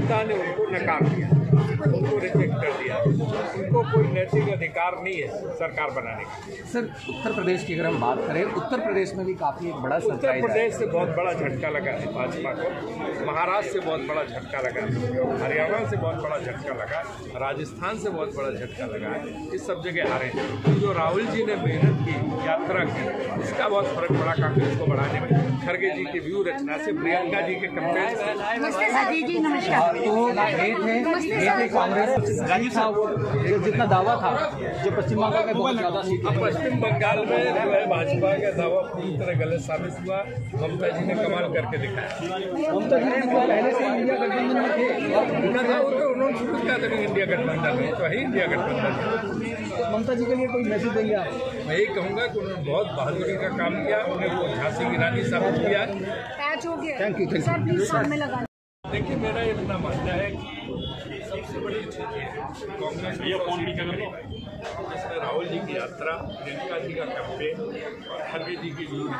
जनता ने उनको नकार दिया, उनको रिजेक्ट कर दिया। उनको कोई नैतिक अधिकार नहीं है सरकार बनाने का। सर, उत्तर प्रदेश की अगर हम बात करें, उत्तर प्रदेश में भी काफ़ी एक बड़ा उत्तर प्रदेश से बहुत बड़ा झटका लगा है भाजपा को, महाराष्ट्र से बहुत बड़ा झटका लगा है, हरियाणा से बहुत बड़ा झटका लगा, राजस्थान से बहुत बड़ा झटका लगा है। इस सब जगह हारे। जो राहुल जी ने मेहनत की, यात्रा की, उसका बहुत फर्क पड़ा कांग्रेस को बढ़ाने में। खड़गे जी की व्यू रचना से प्रियंका जी के कंपेयर से। जी नमस्कार। तो कांग्रेस राजीव साहब जितना दावा था जो पश्चिम बंगाल में बहुत ज़्यादा सीटें, पश्चिम बंगाल में जो है भाजपा का दावा पूरी तरह गलत साबित हुआ। ममता जी ने कमाल करके दिखाया। ममता जी ने पहले से इंडिया गठबंधन में थे, उन्होंने शुरू किया था इंडिया गठबंधन में, तो है इंडिया गठबंधन। ममता जी के लिए कोई मैसेज देंगे आप? मैं यही कहूँगा कि उन्होंने बहुत बहादुरी का काम किया, उन्हें वो झांसी की रानी साबित किया। थैंक यू सर प्लीज सामने लगा। देखिए, मेरा इतना मानना है कि सबसे बड़ी चीज़ है कांग्रेस जिसमें राहुल जी की यात्रा, प्रियंका जी का कैंपेन और खड़गे जी की व्यू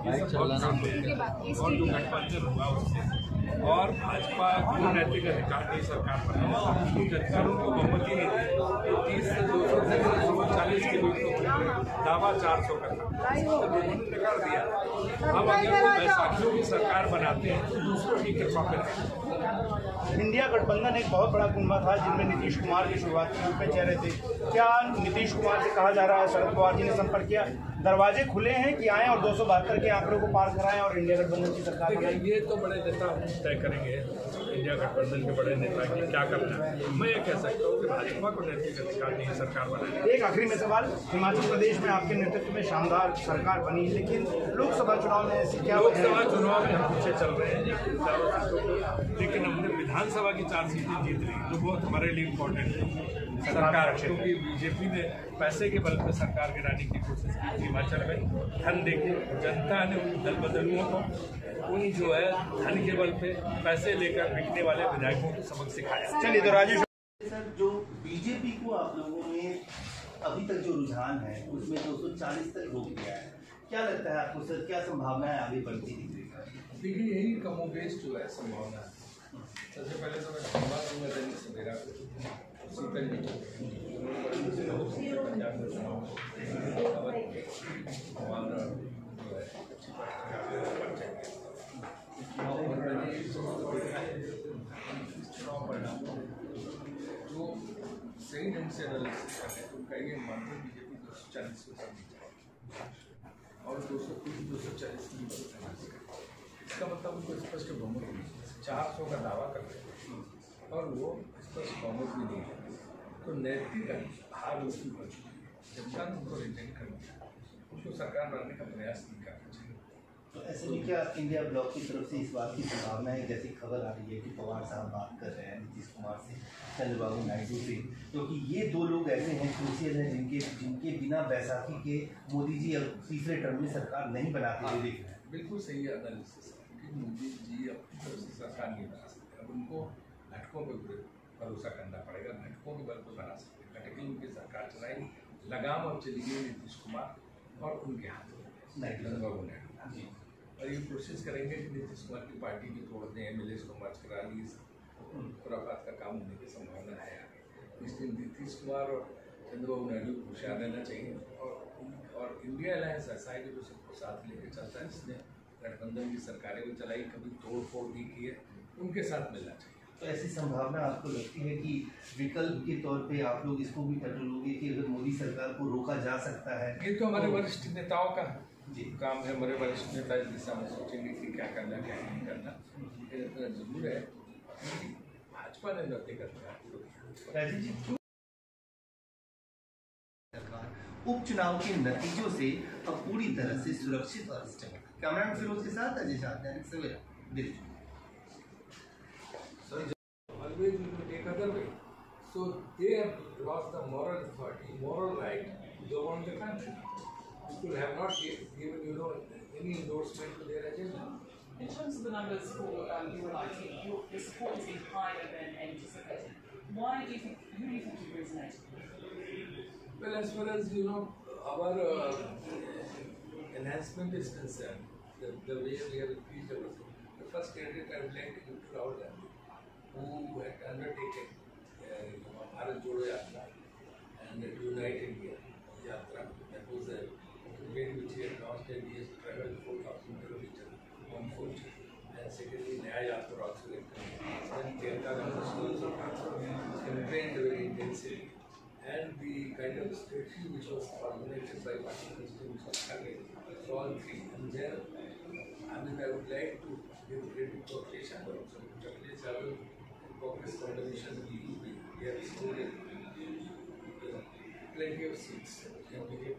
और जो गठबंधन हुआ उससे, और भाजपा को नैतिक अधिकार नहीं सरकार बनाने, जनता को बहुमत ही नहीं दी। 30 से 200 से 240 के बीच दावा 400 का था, लोगों ने नकार दिया। अब अगर वो बैसाखियों की सरकार बनाते हैं तो दूसरों की कृपा पर। इंडिया गठबंधन एक बहुत बड़ा कुंभा था जिनमें नीतीश कुमार के शुरुआती रूप में चेहरे थे। क्या नीतीश कुमार से कहा जा रहा है, शरद पवार जी ने संपर्क किया, दरवाजे खुले हैं कि आएँ और 272 के आंकड़ों को पार कराएं और इंडिया गठबंधन की सरकार बनाएं? ये तो बड़े नेता तय करेंगे, इंडिया गठबंधन के बड़े नेता की क्या करना है। मैं ये कह सकता हूँ कि भाजपा को नैतिक अधिकार नहीं सरकार बनाने। एक आखिरी में सवाल, हिमाचल प्रदेश में आपके नेतृत्व में शानदार सरकार बनी, लेकिन लोकसभा चुनाव में ऐसी क्या? लोकसभा चुनाव में हम पीछे चल रहे हैं चारों सीटों, लेकिन हमने विधानसभा की 4 सीटें जीत ली, जो बहुत हमारे लिए इम्पोर्टेंट है। सरकार, क्योंकि बीजेपी ने पैसे के बल पर सरकार गिराने की कोशिश की थी हिमाचल में। धन देके जनता ने उन दल बदलुओं को, उन जो है धन के बल पे पैसे लेकर बिकने वाले विधायकों को सबक सिखाया। चलिए तो राजेश सर, जो बीजेपी को आप लोगों ने अभी तक जो रुझान है उसमें 240 तक रोक दिया है, क्या लगता है आपको सर, क्या संभावना है आगे बढ़ती दिख रही है? देखिए, यही कमोबेश जो है संभावना है। सबसे पहले तो मैं धन्यवाद दूंगा दैनिक सवेरा को, शीतल जी पंजाब में चुनाव परिणाम जो सही ढंग से एनालिसिस कर रहे हैं, उनका ये मानते हैं बीजेपी 240% और 230-240 की इसका मतलब उनको स्पष्ट बहुमत नहीं, 400 का दावा करते हैं और वो स्पष्ट बहुमत भी नहीं है। तो नैतिक हार उसकी बढ़ चुकी है, जनता ने उनको रिजेक्ट कर दिया, उसको सरकार बनाने का प्रयास नहीं करना चाहिए। तो ऐसे में क्या इंडिया ब्लॉक की तरफ से इस बात की संभावना है, जैसी खबर आ रही है कि पवार साहब बात कर रहे हैं नीतीश कुमार से, चंद्रबाबू नायडू से, क्योंकि ये 2 लोग ऐसे हैं क्रूशियल हैं जिनके बिना बैसाखी के मोदी जी अब तीसरे टर्म में सरकार नहीं बनाते हुए दिख रहे हैं? बिल्कुल सही एनालिसिस है, क्योंकि मोदी जी अपनी तरफ से सरकार नहीं बना सकते। अब उनको घटकों पर भरोसा करना पड़ेगा, घटकों के बल पर बना सकते, घटक उनकी सरकार चलाएगी। लगाम अब चली गई नीतीश कुमार और उनके हाथों में चंद्रबाबू नायडू, और ये कोशिश करेंगे कि नीतीश कुमार की पार्टी भी तोड़ दें, MLA को मर्ज करा ली, खुराफात का काम होने की संभावना है आगे। इसलिए नीतीश कुमार और चंद्रबाबू नायडू को होशियार रहना चाहिए। और इंडिया अलायंस ऐसा है कि जो सबको साथ लेकर चलता है, जिसने गठबंधन की सरकारें भी चलाई, कभी तोड़ फोड़ भी की है, उनके साथ मिलना चाहिए। तो ऐसी संभावना आपको लगती है कि विकल्प के तौर पे आप लोग इसको भी टटोलोगे कि अगर मोदी सरकार को रोका जा सकता है? ये तो हमारे वरिष्ठ नेताओं का जी काम है, हमारे वरिष्ठ नेता इस दिशा में सोचेंगे कि क्या करना क्या नहीं करना। इतना जरूर है कि भाजपा ने नैतिक अधिकार। राजीव जी, उपचुनाव के नतीजों से अब पूरी तरह से सुरक्षित और स्टेबल। कैमरामैन फिरोज के साथ Ajay Shah, Dainik Savera, Delhi. Always we will take other way. So they have lost the moral authority, moral right to govern the country. People have not given any endorsement to their agenda. In terms of the numbers for UNIT, the support has been higher than anticipated. Why do you think? Who do you think will resonate? Well, as far as our enhancement is concerned, the way we have increased everything. The first candidate I would like to give to Rahul Gandhi. who had undertaken Bharat Jodo Yatra and the Unite India Yatra. That was a campaign which he had launched, and he has travelled 4,000 kilometers on foot. And secondly, Nyaya Yatra also had come. Then Kerala also campaigned very intensively. And the kind of strategy which was formulated by Pakistan, which was happening, so all three. And there, I would like to give credit to Akhilesh Yadav also. Akhilesh Yadav, Congress combination, we have scored plenty of seats and became